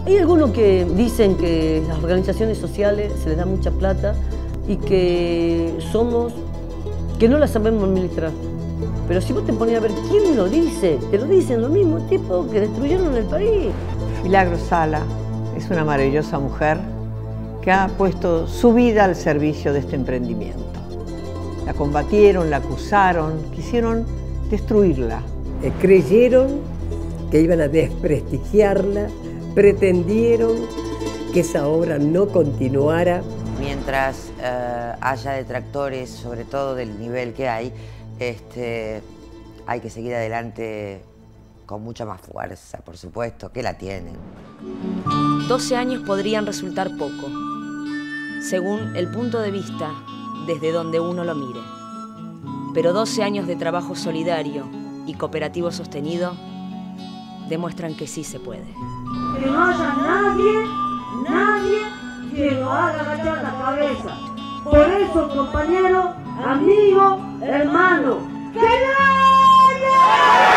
Hay algunos que dicen que las organizaciones sociales se les da mucha plata y que no la sabemos administrar. Pero si vos te ponías a ver quién lo dice, te lo dicen los mismos tipos que destruyeron el país. Milagro Sala es una maravillosa mujer que ha puesto su vida al servicio de este emprendimiento. La combatieron, la acusaron, quisieron destruirla. Creyeron que iban a desprestigiarla, pretendieron que esa obra no continuara. Mientras haya detractores, sobre todo del nivel que hay que seguir adelante con mucha más fuerza, por supuesto, que la tienen. 12 años podrían resultar poco, según el punto de vista desde donde uno lo mire. Pero 12 años de trabajo solidario y cooperativo sostenido demuestran que sí se puede. Que no haya nadie que lo haga agachar la cabeza. Por eso, compañero, amigo, hermano, ¡que nadie!